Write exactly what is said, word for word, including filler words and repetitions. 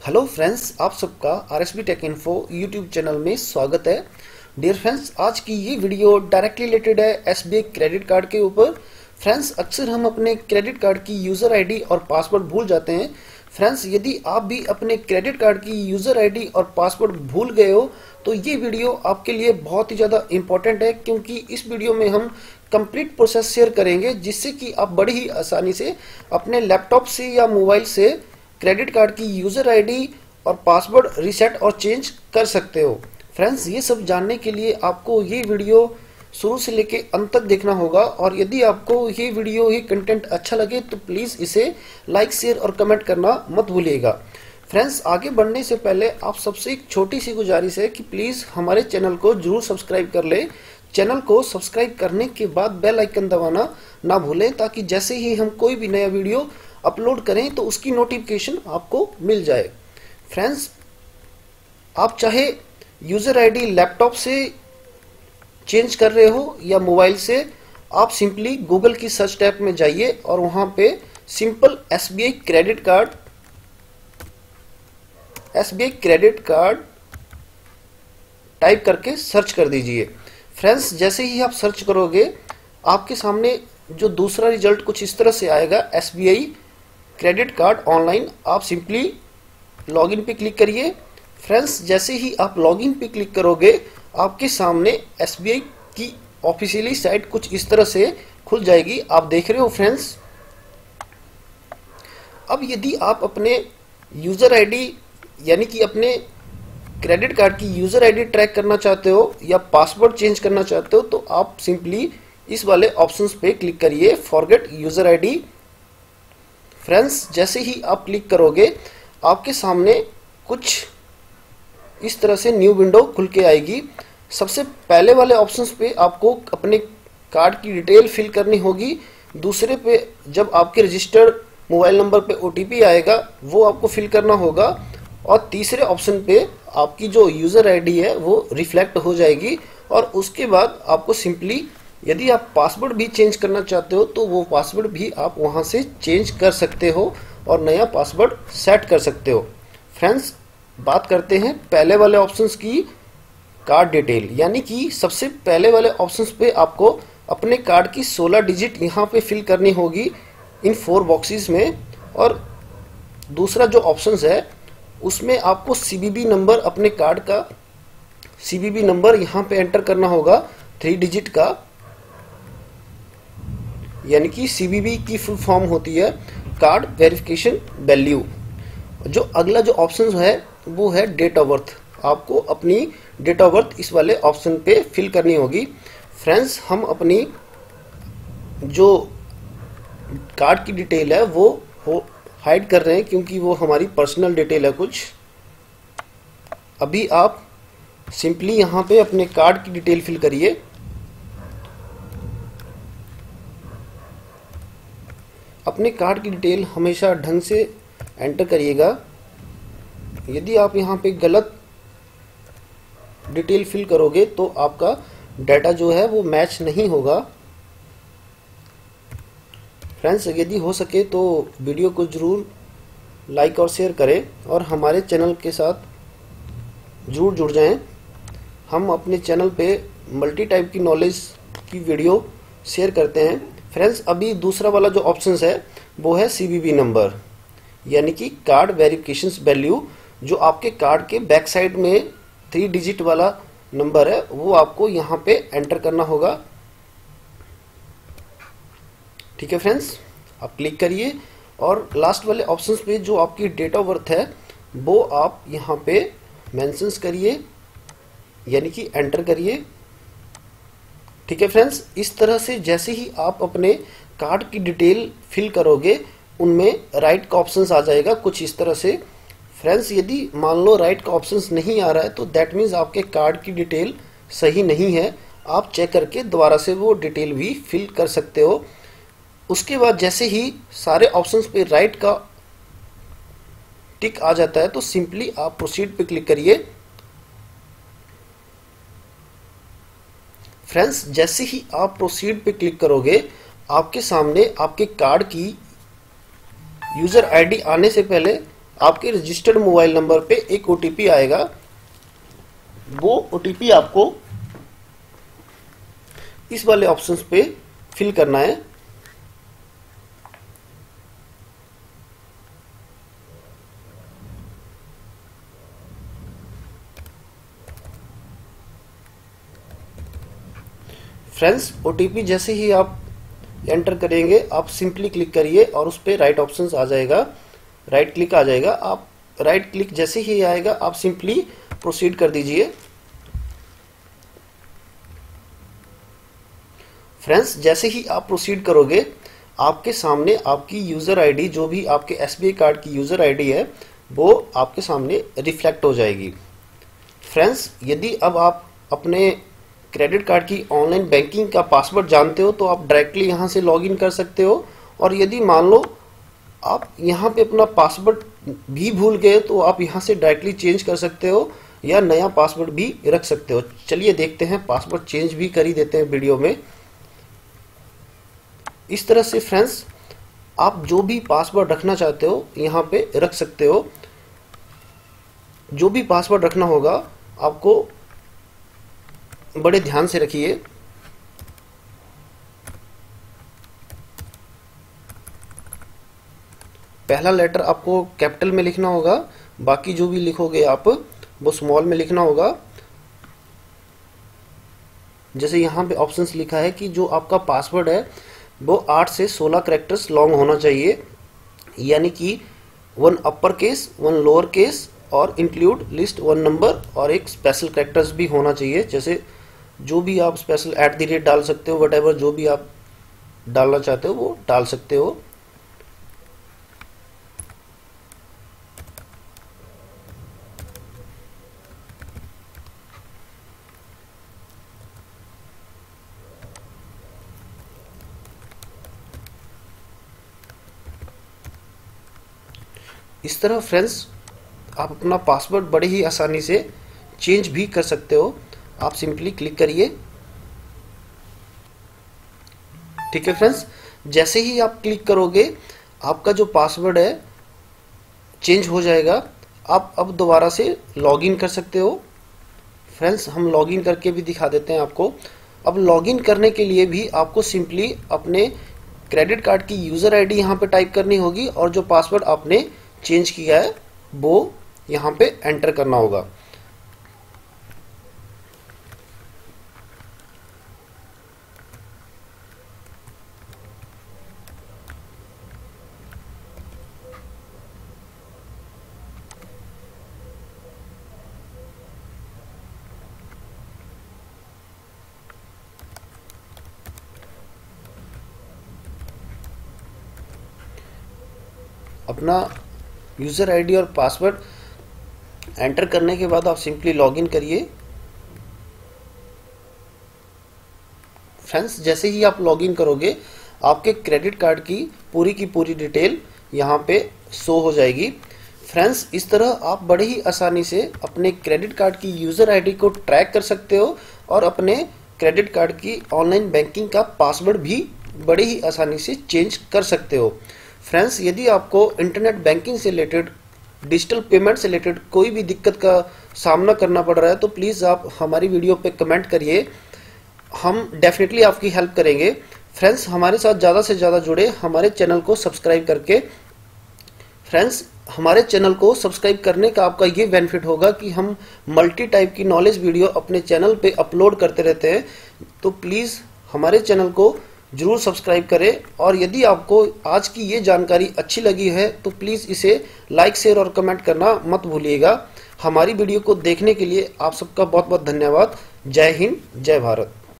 Hello friends, आप सबका R S B tech info YouTube channel में स्वागत है। डियर फ्रेंड्स, आज की ये वीडियो डायरेक्टली रिलेटेड है S B I credit card के ऊपर। फ्रेंड्स, अक्सर हम अपने क्रेडिट कार्ड की यूज़र आईडी और पासवर्ड भूल जाते हैं। फ्रेंड्स, यदि आप भी अपने क्रेडिट कार्ड की यूज़र आईडी और पासवर्ड भूल गए हो तो ये वीडियो आपके लिए बहुत ही ज़्यादा इंपॉर्टेंट है, क्योंकि इस वीडियो में हम कंप्लीट प्रोसेस शेयर करेंगे जिससे कि आप बड़ी ही आसानी से अपने लैपटॉप से या मोबाइल से क्रेडिट कार्ड की यूज़र आईडी और पासवर्ड रीसेट और चेंज कर सकते हो। फ्रेंड्स, ये सब जानने के लिए आपको ये वीडियो शुरू से लेके अंत तक देखना होगा, और यदि आपको ये वीडियो ये कंटेंट अच्छा लगे तो प्लीज़ इसे लाइक शेयर और कमेंट करना मत भूलिएगा। फ्रेंड्स, आगे बढ़ने से पहले आप सबसे एक छोटी सी गुजारिश है कि प्लीज़ हमारे चैनल को जरूर सब्सक्राइब कर ले। चैनल को सब्सक्राइब करने के बाद बेल आइकन दबाना ना भूलें, ताकि जैसे ही हम कोई भी नया वीडियो अपलोड करें तो उसकी नोटिफिकेशन आपको मिल जाए। फ्रेंड्स, आप चाहे यूज़र आईडी लैपटॉप से चेंज कर रहे हो या मोबाइल से, आप सिंपली गूगल की सर्च टैब में जाइए और वहां पे simple S B I credit card S B I credit card type करके सर्च कर दीजिए। फ्रेंड्स, जैसे ही आप सर्च करोगे आपके सामने जो दूसरा रिजल्ट कुछ इस तरह से आएगा, S B I credit card online. आप सिंपली लॉगिन पे क्लिक करिए। फ्रेंड्स, जैसे ही आप लॉगिन पे क्लिक करोगे आपके सामने एस बी आई की ऑफिशियली साइट कुछ इस तरह से खुल जाएगी। आप देख रहे हो फ्रेंड्स। अब यदि आप अपने यूज़र आईडी यानी कि अपने क्रेडिट कार्ड की यूज़र आईडी ट्रैक करना चाहते हो या पासवर्ड चेंज करना चाहते हो तो आप सिंपली इस वाले ऑप्शंस पे क्लिक करिए, फॉरगेट यूज़र आईडी। फ्रेंड्स, जैसे ही आप क्लिक करोगे आपके सामने कुछ इस तरह से न्यू विंडो खुल के आएगी। सबसे पहले वाले ऑप्शंस पे आपको अपने कार्ड की डिटेल फिल करनी होगी। दूसरे पे जब आपके रजिस्टर्ड मोबाइल नंबर पे ओ टी पी आएगा वो आपको फिल करना होगा, और तीसरे ऑप्शन पे आपकी जो यूज़र आईडी है वो रिफ्लेक्ट हो जाएगी। और उसके बाद आपको सिंपली यदि आप पासवर्ड भी चेंज करना चाहते हो तो वो पासवर्ड भी आप वहां से चेंज कर सकते हो और नया पासवर्ड सेट कर सकते हो। फ्रेंड्स, बात करते हैं पहले वाले ऑप्शंस की, कार्ड डिटेल। यानी कि सबसे पहले वाले ऑप्शंस पे आपको अपने कार्ड की सोलह डिजिट यहाँ पे फिल करनी होगी इन फोर बॉक्सेस में। और दूसरा जो ऑप्शंस है उसमें आपको सी बी बी नंबर, अपने कार्ड का सी बी बी नंबर यहाँ पे एंटर करना होगा, थ्री डिजिट का। यानी कि सी बी बी की फुल फॉर्म होती है कार्ड वेरिफिकेशन वैल्यू। जो अगला जो ऑप्शन है वो है डेट ऑफ बर्थ। आपको अपनी डेट ऑफ बर्थ इस वाले ऑप्शन पे फिल करनी होगी। फ्रेंड्स, हम अपनी जो कार्ड की डिटेल है वो हो हाइड कर रहे हैं, क्योंकि वो हमारी पर्सनल डिटेल है कुछ। अभी आप सिंपली यहाँ पे अपने कार्ड की डिटेल फिल करिए। अपने कार्ड की डिटेल हमेशा ढंग से एंटर करिएगा। यदि आप यहाँ पे गलत डिटेल फिल करोगे तो आपका डाटा जो है वो मैच नहीं होगा। फ्रेंड्स, यदि हो सके तो वीडियो को जरूर लाइक और शेयर करें और हमारे चैनल के साथ जरूर जुड़ जाएं। हम अपने चैनल पे मल्टी टाइप की नॉलेज की वीडियो शेयर करते हैं। फ्रेंड्स, अभी दूसरा वाला जो ऑप्शन है वो है सी बी बी नंबर, यानी कि कार्ड वेरिफिकेशन वैल्यू। जो आपके कार्ड के बैक साइड में थ्री डिजिट वाला नंबर है वो आपको यहाँ पे एंटर करना होगा। ठीक है फ्रेंड्स, आप क्लिक करिए और लास्ट वाले ऑप्शंस पे जो आपकी डेट ऑफ बर्थ है वो आप यहाँ पे मेंशंस करिए, यानी कि एंटर करिए। ठीक है फ्रेंड्स, इस तरह से जैसे ही आप अपने कार्ड की डिटेल फिल करोगे उनमें राइट का ऑप्शंस आ जाएगा कुछ इस तरह से। फ्रेंड्स, यदि मान लो राइट का ऑप्शंस नहीं आ रहा है तो दैट मीन्स आपके कार्ड की डिटेल सही नहीं है। आप चेक करके दोबारा से वो डिटेल भी फिल कर सकते हो। उसके बाद जैसे ही सारे ऑप्शंस पे राइट का टिक आ जाता है तो सिंपली आप प्रोसीड पे क्लिक करिए। फ्रेंड्स, जैसे ही आप प्रोसीड पे क्लिक करोगे आपके सामने आपके कार्ड की यूजर आईडी आने से पहले आपके रजिस्टर्ड मोबाइल नंबर पे एक ओटीपी आएगा। वो ओटीपी आपको इस वाले ऑप्शंस पे फिल करना है। फ्रेंड्स, ओटीपी जैसे ही आप एंटर करेंगे आप सिंपली क्लिक करिए और उस पर राइट ऑप्शंस आ जाएगा, राइट क्लिक आ जाएगा। आप राइट क्लिक जैसे ही आएगा आप सिंपली प्रोसीड कर दीजिए। फ्रेंड्स, जैसे ही आप प्रोसीड करोगे आपके सामने आपकी यूजर आईडी, जो भी आपके एसबीआई कार्ड की यूजर आईडी है, वो आपके सामने रिफ्लेक्ट हो जाएगी। फ्रेंड्स, यदि अब आप अपने क्रेडिट कार्ड की ऑनलाइन बैंकिंग का पासवर्ड जानते हो तो आप डायरेक्टली यहां से लॉगिन कर सकते हो। और यदि मान लो आप यहां पे अपना पासवर्ड भी भूल गए तो आप यहां से डायरेक्टली चेंज कर सकते हो या नया पासवर्ड भी रख सकते हो। चलिए देखते हैं, पासवर्ड चेंज भी कर ही देते हैं वीडियो में। इस तरह से फ्रेंड्स, आप जो भी पासवर्ड रखना चाहते हो यहां पे रख सकते हो। जो भी पासवर्ड रखना होगा आपको बड़े ध्यान से रखिए। पहला लेटर आपको कैपिटल में लिखना होगा, बाकी जो भी लिखोगे आप वो स्मॉल में लिखना होगा। जैसे यहाँ पे ऑप्शंस लिखा है कि जो आपका पासवर्ड है वो आठ से सोलह कैरेक्टर्स लॉन्ग होना चाहिए, यानी कि one upper case, one lower case और इंक्लूड लिस्ट वन नंबर और एक स्पेशल कैरेक्टर्स भी होना चाहिए। जैसे जो भी आप स्पेशल एट द रेट डाल सकते हो, वट एवर जो भी आप डालना चाहते हो वो डाल सकते हो। इस तरह फ्रेंड्स, आप अपना पासवर्ड बड़े ही आसानी से चेंज भी कर सकते हो। आप सिंपली क्लिक करिए। ठीक है फ्रेंड्स, जैसे ही आप क्लिक करोगे आपका जो पासवर्ड है चेंज हो जाएगा। आप अब दोबारा से लॉगिन कर सकते हो। फ्रेंड्स, हम लॉगिन करके भी दिखा देते हैं आपको। अब लॉगिन करने के लिए भी आपको सिंपली अपने क्रेडिट कार्ड की यूजर आईडी यहाँ पे टाइप करनी होगी और जो पासवर्ड आपने चेंज किया है वो यहाँ पे एंटर करना होगा। अपना यूजर आईडी और पासवर्ड एंटर करने के बाद आप सिंपली लॉगिन करिए। फ्रेंड्स, जैसे ही आप लॉगिन करोगे आपके क्रेडिट कार्ड की पूरी की पूरी डिटेल यहाँ पे शो हो जाएगी। फ्रेंड्स, इस तरह आप बड़े ही आसानी से अपने क्रेडिट कार्ड की यूजर आईडी को ट्रैक कर सकते हो और अपने क्रेडिट कार्ड की ऑनलाइन बैंकिंग का पासवर्ड भी बड़े ही आसानी से चेंज कर सकते हो। फ्रेंड्स, यदि आपको इंटरनेट बैंकिंग से रिलेटेड, डिजिटल पेमेंट से रिलेटेड कोई भी दिक्कत का सामना करना पड़ रहा है तो प्लीज़ आप हमारी वीडियो पे कमेंट करिए, हम डेफिनेटली आपकी हेल्प करेंगे। फ्रेंड्स, हमारे साथ ज़्यादा से ज़्यादा जुड़े, हमारे चैनल को सब्सक्राइब करके। फ्रेंड्स, हमारे चैनल को सब्सक्राइब करने का आपका ये बेनिफिट होगा कि हम मल्टी टाइप की नॉलेज वीडियो अपने चैनल पे अपलोड करते रहते हैं, तो प्लीज़ हमारे चैनल को जरूर सब्सक्राइब करें। और यदि आपको आज की ये जानकारी अच्छी लगी है तो प्लीज़ इसे लाइक, शेयर और कमेंट करना मत भूलिएगा। हमारी वीडियो को देखने के लिए आप सबका बहुत बहुत धन्यवाद। जय हिंद, जय भारत।